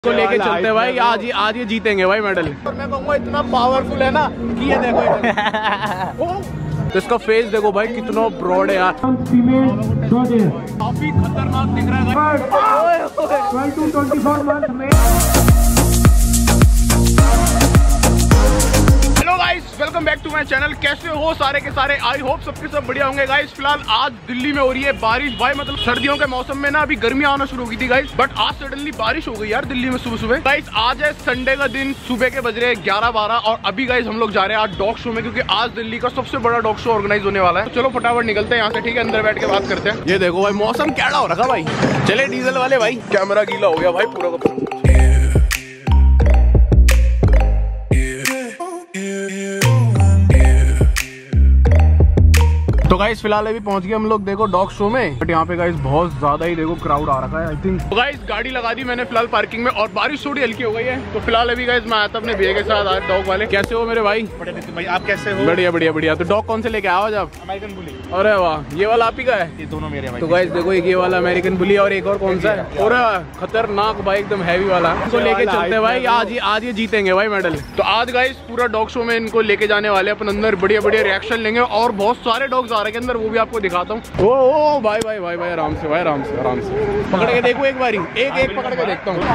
भाई आप कैसे हो? बढ़िया बढ़िया बढ़िया। तो डॉग कौन से लेके आओ आप? American bully. अरे वाह, ये वाला आप ही का है? ये दोनों मेरे भाई। तो गाइस देखो एक ये वाला अमेरिकन बुली और एक और कौन सा है? और खतरनाक भाई एकदम हैवी वाला। इनको लेके चलते हैं भाई, आज ये जीतेंगे भाई मेडल। तो आज गाइस पूरा डॉग शो में इनको लेके जाने वाले अपन अंदर, बढ़िया बढ़िया रिएक्शन लेंगे और बहुत सारे डॉग्स आ रहे हैं अंदर, वो भी आपको दिखाता हूँ। ओ भाई भाई भाई भाई आराम से भाई, आराम से आराम से पकड़ के देखो एक बारी, एक पकड़ के देखता हूँ।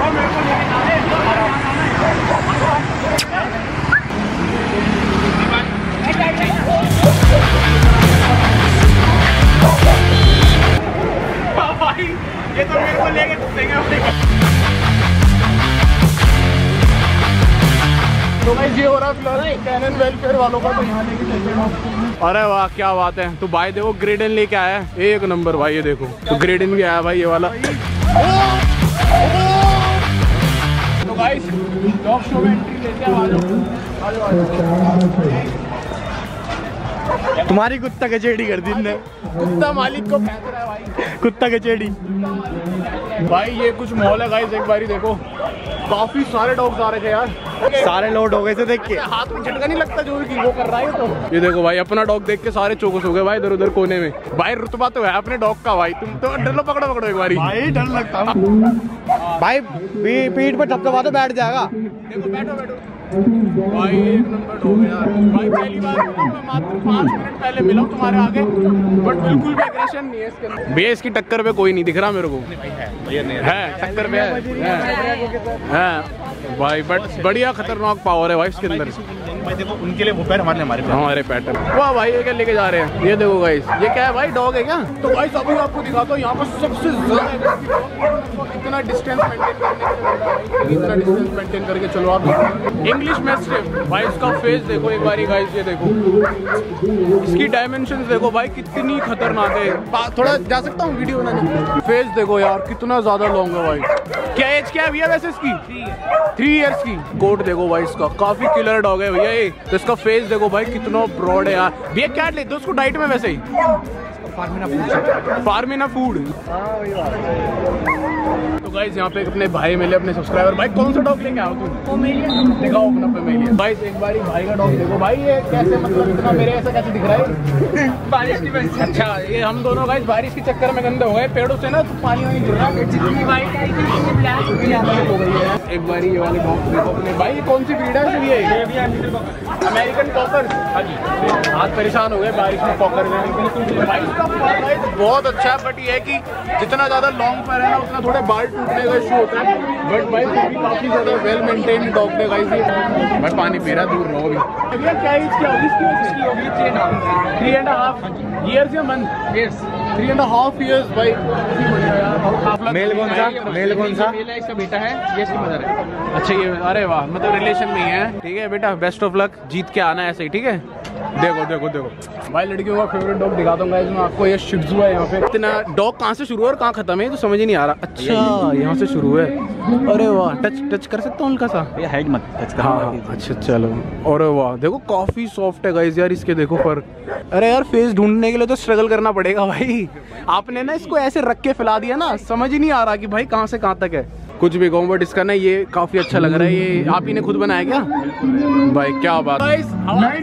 भाई ये तो मेरे को लेके चलेंगे। तो भाई ये हो रहा फिलहाल कैनन वेलफेयर वालों का, तो यहाँ लेके चलते हैं। अरे वाह क्या बात है। तो भाई देखो ग्रेडन लेके आया है, एक नंबर भाई। ये देखो तो ग्रेडन भी आया भाई ये वाला। तो गाइस डॉग शो में एंट्री लेते हैं, आ जाओ। तुम्हारी कुत्ता कचेड़ी कर दी ने। कुत्ता मालिक को फेंक रहा है भाई, कुत्ता कचेड़ी। भाई ये कुछ मॉल है गाइस, एक बारी देखो काफी सारे डॉग्स आ रहे थे यार। सारे लोड हो गए थे देख के, हाथ में झटका नहीं लगता जो कि वो कर रहा है। तो ये देखो भाई अपना डॉग देख के सारे चौकस हो गए भाई, इधर उधर कोने में। भाई रुतबा तो है अपने डॉग का भाई, तुम तो डर लो, पकड़ो एक बारी। भाई डर लगता भाई, पीठ पे थपथपा तो बैठ जाएगा। देखो बैठो भाई, एक नंबर डॉग है यार। भाई पहली बार मैं मात्र 5 मिनट पहले मिला हूँ तुम्हारे आगे, बट बिल्कुल भी एग्रेशन नहीं है इसके अंदर। भैया इसकी टक्कर पे कोई नहीं दिख रहा मेरे को। है टक्कर पे है भाई, बट बढ़िया खतरनाक पावर है भाई इसके अंदर। देखो उनके लिए वो पैर, हमारे पैटर्न। वाह भाई ये क्या लेके जा रहे हैं? ये देखो गाइस, ये क्या है भाई? डॉग है क्या? तो गाइस अभी आपको दिखाता हूँ यहाँ पर सबसे ज्यादा इतना डिस्टेंस मेंटेन करके चलो आप। इंग्लिश मैस्टिफ भाई, इसका फेस देखो एक बारी गाइस, ये देखो इसकी डायमेंशंस देखो भाई कितनी खतरनाक है। थोड़ा जा सकता हूँ वीडियो बनाने? फेस देखो यार कितना ज्यादा लॉन्ग है भाई। क्या एज क्या है भैया वैसे इसकी? 3 इयर्स की। कोट देखो भाई इसका, काफी किलर डॉग है भैया ये। तो इसका फेस देखो भाई कितना ब्रॉड है यार। भैया क्या लेते हो उसको डाइट में वैसे ही? फार्मिना फूड। तो गाइस यहाँ पे अपने भाई मिले, अपने सब्सक्राइबर। भाई कौन सा डॉग लेके आओ तुम? दिखाओ अपना पोमेलियन। भाई एक बारी भाई का डॉग देखो भाई, ये कैसे मतलब इतना मेरे ऐसा कैसे दिख रहा है? बारिश की वजह से। अच्छा ये हम दोनों गाइस बारिश के चक्कर में गंदे हो गए, पेड़ों से ना तो पानी वानी गिर रहा है। एक बारी ये वाले डॉग देखो अपने भाई, कौन सी ब्रीड है ये? American cocker. हाथ परेशान हो गए बारिश में कॉकर में। बहुत अच्छा है, बट ये है कि जितना ज्यादा लॉन्ग पर है ना उतना थोड़े बाल टूटने का इशू होता है, बट भाई फिर भी काफी ज्यादा वेल मेंटेन्ड डॉग है गाइस ये। मैं पानी पी रहा, दूर रहो अभी। क्या एज क्या होगी इसकी? होगी 3.5 ईयर्स या मंथ? 3.5 ईयर्स भाई। मेल कौन सा? मेल कौन सा? इसका बेटा है, ये इसकी मदर है। अच्छा ये, अरे वाह, मतलब रिलेशन में है। ठीक है बेटा, बेस्ट ऑफ लक, जीत के आना है ऐसे ही, ठीक है? देखो देखो देखो भाई लड़कियों का फेवरेट डॉग दिखाता हूँ गाइस मैं आपको। ये शिट्जू है यहाँ पे। इतना डॉग कहाँ से शुरू है और कहाँ खत्म है तो समझ ही नहीं आ रहा। अच्छा यहाँ से शुरू है। अरे वाह, टच कर सकता हूँ हल्का सा? ये हेड मत टच कर। हाँ अच्छा चलो। अरे वाह देखो काफी सॉफ्ट है गाइस यार इसके, देखो फर। अरे यार फेस ढूंढने के लिए तो स्ट्रगल करना पड़ेगा भाई। आपने ना इसको ऐसे रख के फैला दिया ना, समझ ही नहीं आ रहा कि भाई कहाँ से कहाँ तक है। कुछ भी कहूँ बट इसका ना ये काफी अच्छा लग रहा है। ये आप ही ने खुद बनाया क्या भाई? क्या बात। हमारे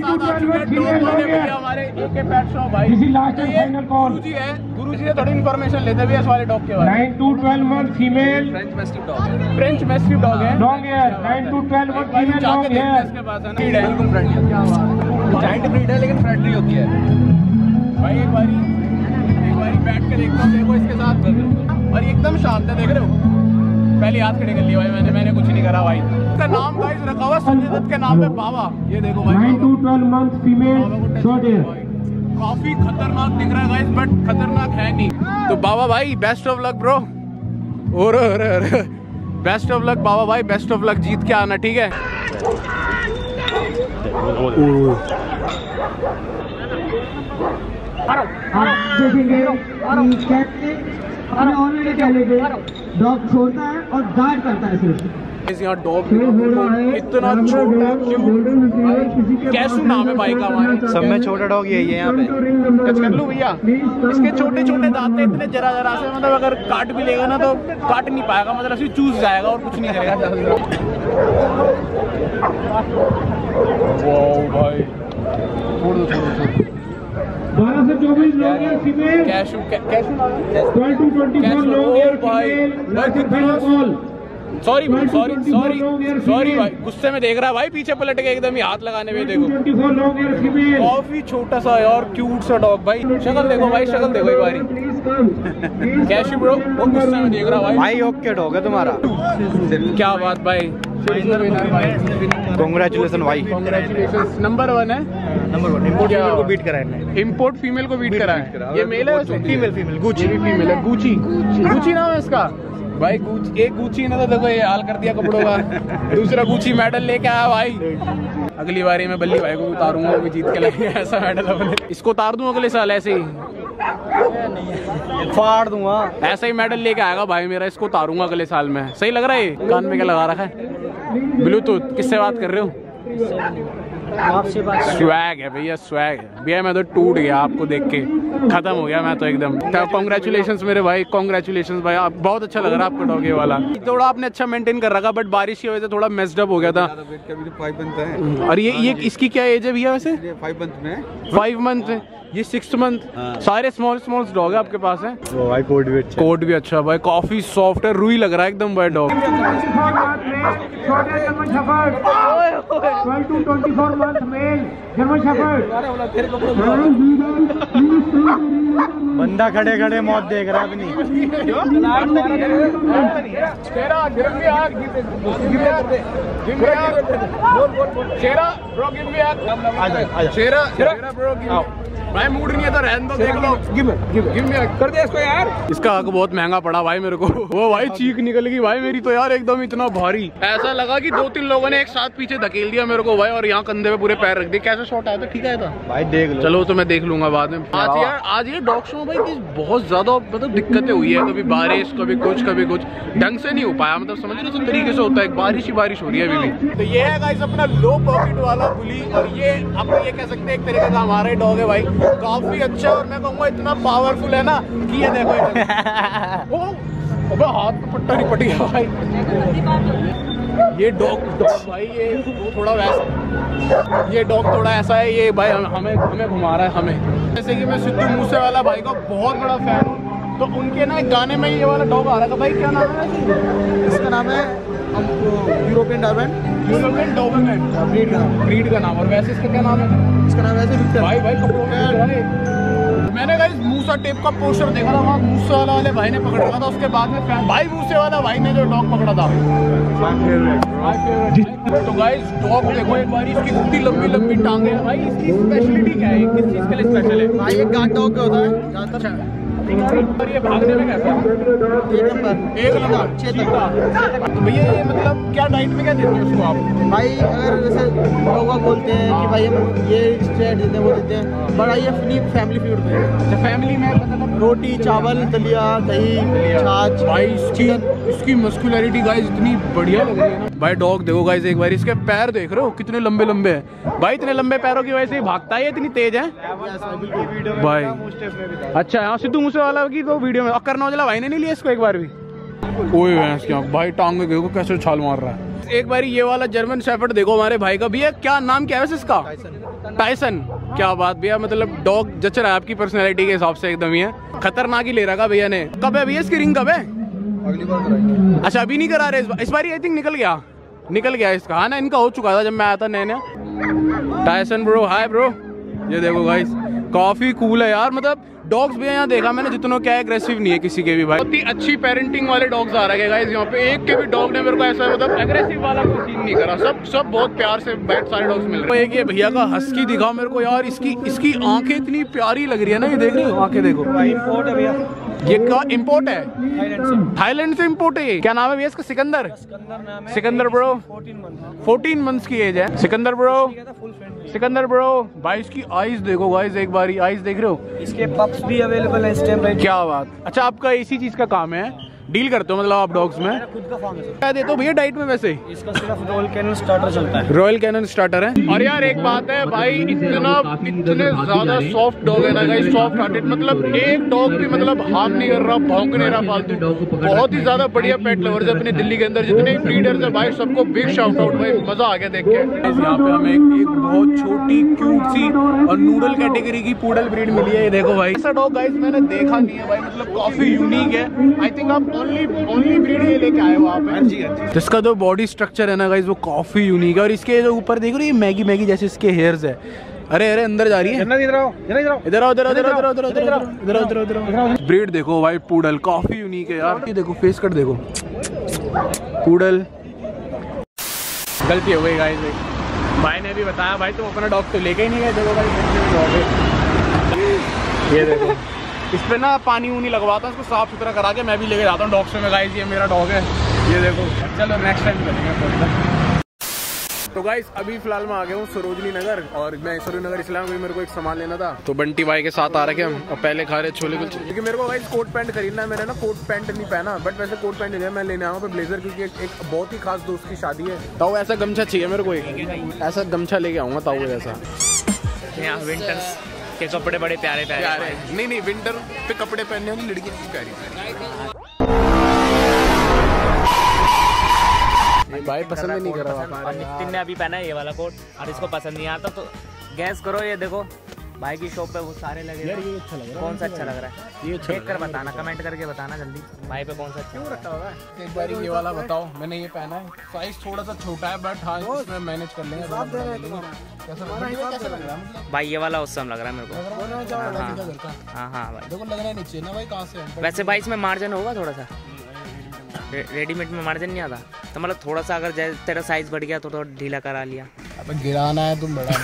पेट शॉप भाई गुरुजी है, गुरुजी से थोड़ी इन्फॉर्मेशन लेते भी इस वाले डॉग के बारे में। 9 to 12 month female French mastiff dog है। फ्रेंच मैस्टिफ डॉग है, long hair, 9 to 12 month female long hair। इसके पास है ना बिल्कुल फ्रेंडली। क्या बात, जाइंट ब्रीड है लेकिन फ्रेंडली होती है भाई। एक बारी बैठ के देखता हूँ, देखो इसके साथ, और ये एकदम शांत है, देख रहे हो? पहले हाथ खड़े कर लिया भाई मैंने कुछ नहीं करा भाई। इसका नाम गाइस रखा हुआ संजय दत्त के नाम पे बाबा। ये देखो भाई 9 to 12 month female short hair। काफी खतरनाक दिख रहा है गाइस बट खतरनाक है नहीं। तो बाबा भाई बेस्ट ऑफ लक ब्रो। और बेस्ट ऑफ लक बाबा भाई, बेस्ट ऑफ लक, जीत के आना ठीक है। आप देखेंगे ऑलरेडी पहले डॉग छोड़ता है और गार्ड करता है सिर्फ। यहाँ डॉग इतना छोटा क्यूट, कैसू नाम है भाई का हमारे। सब में छोटा डॉग यही है यहाँ पे। टच कर लूं भैया? इसके छोटे छोटे दांत हैं, इतने जरा जरा से, मतलब अगर काट भी लेगा ना तो काट नहीं पाएगा, मतलब सिर्फ चूस जाएगा और कुछ नहीं करेगा। वाओ भाई, छोड़ दो 12 से 24 लोग हैं फीमेल। कैशू 12 to 24 लोग हैं फीमेल। सॉरी भाई, गुस्से में देख रहा है भाई, पीछे पलट के एकदम ही हाथ लगाने में। देखो 24 लोग हैं फीमेल। काफी छोटा सा है और क्यूट सा डॉग भाई। शक्ल देखो भाई, शक्ल देखो एक बारी। कैशू ब्रो वो गुस्से में देख रहा भाई। भाई ओके डॉग है तुम्हारा। क्या बात भाई, कांग्रेचुलेशन भाई, कांग्रेचुलेशन। नंबर 1 है, नंबर 1। इम्पोर्ट फीमेल को बीट करा है, इम्पोर्ट फीमेल को बीट करा है। ये मेल है वैसे? फीमेल गुची फीमेल है, गुची नाम है इसका भाई। एक गुची ने तो देखो ये हाल कर दिया कपड़ों का। दूसरा गुची मेडल लेके आया भाई। अगली बारी मैं बल्ली भाई को उतारूंगा, वो भी जीत के लाएंगे ऐसा मेडल अपने। इसको उतार दूं अगले साल ऐसे ही, फाड़ दूंगा। ऐसा ही मेडल लेके आएगा भाई मेरा, इसको उतारूंगा अगले साल में। सही लग रहा है? कान में क्या लगा रखा है? ब्लूटूथ। किससे बात कर रहे हो? आपसे बात। स्वैग है भैया, स्वैग है भैया। मैं तो टूट गया आपको देख के, खत्म हो गया मैं तो एकदम। कांग्रेचुलेशंस मेरे भाई, कांग्रेचुलेशंस भाई। आप बहुत अच्छा लग रहा है आपको डॉग ये वाला। थोड़ा आपने अच्छा मेंटेन कर रखा, बट बारिश की वजह से थोड़ा मेस्ड अप हो गया था। 5 मंथ है। और ये इसकी क्या एज है भैया वैसे? 5 मंथ में। 5 मंथ है, ये 6 मंथ। सारे स्मॉल डॉग है आपके पास है? भाई कोट भी अच्छा, कोट भी अच्छा भाई, काफी सॉफ्ट है, रुई लग रहा है एकदम भाई dog. 12 to 24 month male German Shepherd। बंदा खड़े खड़े मौत देख रहा है अपनी। भाई मूड नहीं है तो रहने दो, देख लो। गिव मी कर दे इसको यार। इसका हक बहुत महंगा पड़ा भाई मेरे को। वो भाई चीख निकल गई भाई मेरी तो यार, एकदम इतना भारी। ऐसा लगा कि 2-3 लोगों ने एक साथ पीछे धकेल दिया मेरे को भाई, और यहाँ कंधे पे पूरे पैर रख दिए। कैसा शॉट आया था? ठीक आया था भाई देख लो। चलो तो मैं देख लूंगा बाद में। आज ये डॉग शो भाई की बहुत ज्यादा मतलब दिक्कतें हुई है। कभी बारिश, कभी कुछ ढंग से नहीं हो पाया, मतलब समझ रहे तो तरीके से होता है। बारिश ही बारिश हो रही है अभी भी। तो ये है गाइस अपना लो पॉकेट वाला बुली, और ये आप ये कह सकते हैं एक तरीके का हमारा ही डॉग है भाई। काफी अच्छा, और मैं कहूँगा इतना पावरफुल है ना कि ये देखो हाथ में पट्टा नहीं पट गया भाई। ये डॉग भाई ये थोड़ा वैसा, ये डॉग थोड़ा ऐसा है ये भाई, हमें घुमा रहा है हमें। जैसे कि मैं सिद्धू मूसेवाला भाई का बहुत बड़ा फैन हूँ, तो उनके ना एक गाने में ये वाला डॉग आ रहा था भाई। क्या नाम है इसका? नाम है यूरोपियन डॉबरमैन, ब्रीड का नाम। और वैसे इसका क्या नाम है? इसका नाम वैसे भाई कपड़ों में। मैंने गाइस मूसा टेप का पोस्टर देखा था, वहाँ मूसा वाले भाई ने पकड़ रखा था। उसके बाद में भाई मूसे वाला भाई ने जो डॉग पकड़ा था। तो गाइस डॉग देखो एक बार, इसकी कितनी लंबी लंबी टांगे हैं भाई। इसकी स्पेशलिटी क्या है? किस चीज़ के लिए स्पेशल है भाई? ये गार्ड डॉग का होता है ज़्यादातर। और ये भागने में कैसा? एक नंबर चीता। तो भैया ये मतलब क्या डाइट में क्या देते हैं उसको आप? भाई अगर जैसे लोग बोलते हैं कि भाई हम ये स्ट्रेट देते हैं वो देते हैं, बड़ा ये फैमिली फूड में। अच्छा फैमिली में मतलब रोटी, चावल, दलिया, दही, छाछ। भाई इसकी मस्कुलरिटी गाइस इतनी बढ़िया लग रही है ना भाई। डॉग देखो गाइस एक बार, इसके पैर देख रहे हो कितने लंबे लंबे हैं भाई। इतने लंबे पैरों की वजह से भागता है, इतनी तेज है भाई। अच्छा हाँ, सिद्धू मूसेवाला की तो वीडियो में, और करण औजला भाई ने नहीं लिया इसको एक बार भी? ओए भैंस क्या भाई, टांग में देखो कैसे छाल मार रहा है। एक बारी ये वाला जर्मन शेफर्ड देखो हमारे भाई का। भैया क्या नाम क्या है वैसे इसका? टाइसन। क्या बात भैया, मतलब डॉग जच रहा है आपकी पर्सनैलिटी के हिसाब से एकदम ही है। खतरनाक ही ले रखा भैया ने। कब है भैया इसकी रिंग, कब है? अगली बार कराएंगे। अच्छा अभी नहीं करा रहे इस बार आई थिंक निकल गया इसका। हाँ ना, इनका हो चुका था जब मैं आया था नया नया। Tyson bro, hi bro. ये देखो गाइस काफी कूल है यार। मतलब डॉग्स भी यहाँ देखा मैंने जितनों क्या एग्रेसिव नहीं है किसी के भी भाई। बहुत ही अच्छी पेरेंटिंग वाले डॉग्स आ रहे हैं गाइस यहाँ पे। एक के भी डॉग ने मेरे को ऐसा मतलब एग्रेसिव वाला कोई सीन नहीं करा। सब बहुत प्यार से बैठ सारे डॉग्स मिल रहे हैं। एक ये भैया का हस्की दिखा मेरे को यार। इसकी आंखें इतनी प्यारी लग रही है ना, ये देख रहे हो आंखें देखो। इंपोर्ट है भैया, ये क्या इंपोर्ट है? थाईलैंड से इंपोर्ट है। क्या नाम है भैया इसका? सिकंदर। सिकंदर ब्रो 14 मंथ्स की एज है। सिकंदर ब्रो भाई इसकी आईज देखो गाइस, एक बारी आईज देख रहे हो? इसके पप्स भी अवेलेबल है इस टाइम राइट। क्या बात। अच्छा आपका इसी चीज का काम है, डील करते हो मतलब आप डॉग्स में? खुद का फार्म है सर। क्या देते हो भैया डाइट में वैसे? इसका सिर्फ रॉयल कैनन स्टार्टर चलता है। रॉयल कैनन स्टार्टर है। और यार एक बात है भाई, इतने ज्यादा सॉफ्ट डॉग है ना गाइस, सॉफ्ट हार्टेड। मतलब एक डॉग भी मतलब हार्म नहीं कर रहा, भौंक नहीं रहा फालतू। बहुत ही ज्यादा बढ़िया पेट लवर्स है अपने दिल्ली के अंदर जितने ब्रीडर्स है भाई, सबको बिग शाउट आउट भाई, मजा आ गया देख के। यहाँ पे हमें एक बहुत छोटी क्यूट सी और नूडल कैटेगरी की पूडल ब्रीड मिली है। ये देखो भाई, ऐसा डॉग गाइस मैंने देखा नहीं है भाई, मतलब काफी यूनिक है। आई थिंक आप ओनली ब्रीड ये लेके आए हो आप? जिसका जो बॉडी स्ट्रक्चर है ना गाइस वो काफी यूनिक है। और इसके जो ऊपर देख रहे हो ये मैगी जैसे इसके हेयर्स है। अरे अंदर जा रही है। इधर ब्रीड देखो भाई, पूडल काफी यूनिक है यार। ये देखो फेस कट देखो, पूडल। गलती हो गई गाइस, भाई ने भी बताया भाई तुम अपना डॉग तो लेके ही नहीं गए। देखो भाई ये देखो, इस पे ना पानी ऊनी लगवाता हूँ, इसको साफ सुथरा करा के मैं भी लेके जाता हूँ डॉग से में। गाइस ये मेरा डॉग है, ये देखो। चलो नेक्स्ट टाइम करेंगे। तो गाइस अभी फिलहाल मैं आ गया हूँ सरोजनी नगर, और मैं सरोजनी नगर इसलिए क्योंकि मेरे को एक सामान लेना था। तो बंटी भाई के साथ आ रखे हम, और पहले खा रहे छोले कुलचे, क्योंकि मेरे को गाइस कोट पैंट खरीदना है। मैंने ना कोट पैंट नहीं पहना, बट वैसे कोट पैंट नहीं है, मैं लेने आऊँ ब्लेजर, क्योंकि एक बहुत ही खास दोस्त की शादी है। ताऊ ऐसा गमछा चाहिए मेरे को, ऐसा गमछा लेके आऊंगा ताऊ जैसा। यहाँ विंटर्स के कपड़े बड़े प्यारे प्यारे। नहीं विंटर पे कपड़े पहनने वाली लड़की प्यारी। भाई पसंद नहीं कर रहा। और नितिन ने अभी पहना है ये वाला कोट, और इसको पसंद नहीं आता। तो गैस करो, ये देखो भाई की शॉप पे वो सारे लगे यार। ये अच्छा लग रहा है। कौन सा अच्छा लग रहा है ये देख कर बताना, कमेंट करके बताना जल्दी भाई पे कौन सा अच्छा रखा हुआ है। एक बार ये वाला बताओ, मैंने ये पहना है, साइज थोड़ा सा छोटा है बट हाँ इसमें मैनेज कर लेंगे। कैसा लग रहा है भाई? ये वाला औसम लग रहा है मेरे को। हाँ भाई देखो लगना नहीं चाहिए ना भाई, कहाँ से? वैसे भाई इसमें मार्जिन होगा थोड़ा सा, रेडीमेड में मार्जिन नहीं आता तो मतलब थोड़ा सा अगर तेरा साइज बढ़ गया तो थोड़ा ढीला करा लिया। अब गिराना है तुम बड़ा।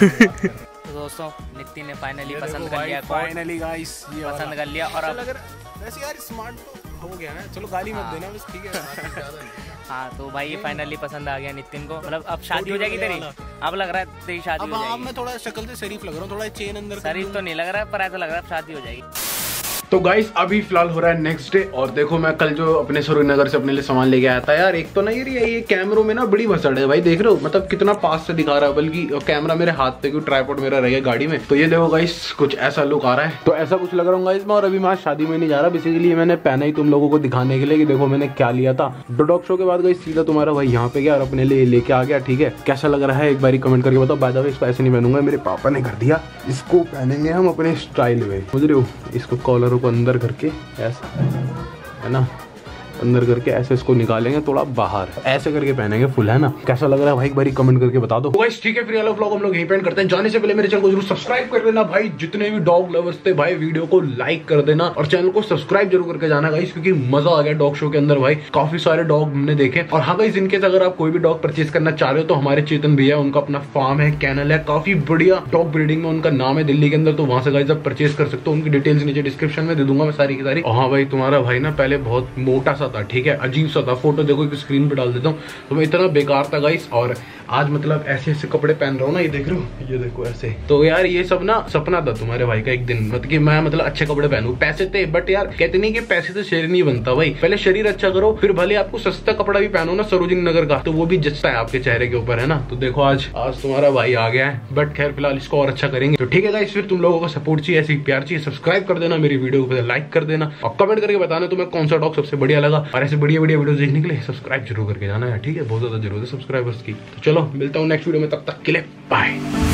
तो दोस्तों नितिन ने फाइनली पसंद कर लिया, फाइनली गाइस ये पसंद कर लिया। और अब वैसे यार स्मार्ट तो हो गया ना, चलो गाली मत देना बस, ठीक है। हाँ तो भाई ये फाइनली पसंद आ गया नितिन को। मतलब अब शादी हो जाएगी तेरी? अब लग रहा है तेरी शादी हो जाएगी। मैं थोड़ा शक्ल से शरीफ लग रहा हूँ, थोड़ा चेन अंदर। शरीफ तो नहीं लग रहा है पर ऐसा लग रहा है अब शादी हो जाएगी। तो गाइस अभी फिलहाल हो रहा है नेक्स्ट डे, और देखो मैं कल जो अपने सरोजनी नगर से अपने लिए सामान लेके आया था यार, एक तो ना ये कैमरों में ना बड़ी भसड़ है भाई, देख रहे हो मतलब कितना पास से दिखा रहा है, बल्कि कैमरा मेरे हाथ पे, क्योंकि ट्राइपॉड मेरा रह गया गाड़ी में। तो ये देखो गाइस कुछ ऐसा लुक आ रहा है, तो ऐसा कुछ लग रहा हूँ गाइस मैं। और अभी मैं शादी में नहीं जा रहा, बेसिकली मैंने पहना ही तुम लोगों को दिखाने के लिए कि देखो मैंने क्या लिया था। डॉग शो के बाद गाइस सीधा तुम्हारा भाई यहाँ पे गया और अपने लिए लेके आ गया, ठीक है। कैसा लग रहा है एक बार कमेंट करके बताओ। बाय द वे इसको ऐसे नहीं पहनूंगा, मेरे पापा ने कर दिया, इसको पहनेंगे हम अपने स्टाइल में, समझ रहे हो। इसको कॉलरों को अंदर करके ऐसा है ना, अंदर करके ऐसे इसको निकालेंगे थोड़ा बाहर, ऐसे करके पहनेंगे फुल, है ना। कैसा लग रहा है भाई एक बारी कमेंट करके बता दो गाइस, ठीक है। फिर वाला व्लॉग हम लोग यहीं पे एंड करते हैं। जाने से पहले मेरे चैनल को जरूर सब्सक्राइब कर देना भाई, जितने भी डॉग लवर्स थे भाई, वीडियो को लाइक कर देना और चैनल को सब्सक्राइब जरूर करके जाना गाइस, क्योंकि मजा आ गया डॉग शो के अंदर भाई, काफी सारे डॉग हमने देखे। और हाँ गाइस इनकेस अगर आप कोई भी डॉग परचेज करना चाह रहे हो तो हमारे चेतन भैया, उनका अपना फार्म है, कैनल है, काफी बढ़िया डॉग ब्रीडिंग में उनका नाम है दिल्ली के अंदर, तो वहां से गाइस आप परचेज कर सकते हो। उनकी डिटेल्स नीचे डिस्क्रिप्शन में दे दूंगा मैं सारी की सारी। हाँ भाई तुम्हारा भाई ना पहले बहुत मोटा सा था, ठीक है, अजीब सा था, फोटो देखो एक स्क्रीन पे डाल देता हूँ, तो मैं इतना बेकार था गाइस। और आज मतलब ऐसे ऐसे कपड़े पहन रहा हूँ ना, ये देख रहे हो, ये देखो ऐसे। तो यार ये सब ना सपना था तुम्हारे भाई का एक दिन, मतलब कि मैं मतलब अच्छे कपड़े पहनूं। पैसे थे बट यार कहते नहीं कि पैसे से शरीर नहीं बनता भाई, पहले शरीर अच्छा करो, फिर भले आपको सस्ता कपड़ा भी पहनो ना सरोजनी नगर का, तो वो भी जचता है आपके चेहरे के ऊपर, है ना। तो देखो आज तुम्हारा भाई आ गया है, बट खैर फिलहाल इसको और अच्छा करेंगे। तो ठीक है गाइस, फिर तुम लोगों को सपोर्ट चाहिए, ऐसी प्यार चाहिए, सब्सक्राइब कर देना, मेरी वीडियो को लाइक कर देना और कमेंट करके बताना तुम्हें कौन सा डॉग सबसे बढ़िया लगा। दूंगा। और ऐसे बढ़िया बढ़िया वीडियो देखने के लिए सब्सक्राइब जरूर करके जाना है, ठीक है, बहुत ज्यादा जरूरत है सब्सक्राइबर्स की। तो चलो मिलता हूँ नेक्स्ट वीडियो में, तब तक के लिए बाय।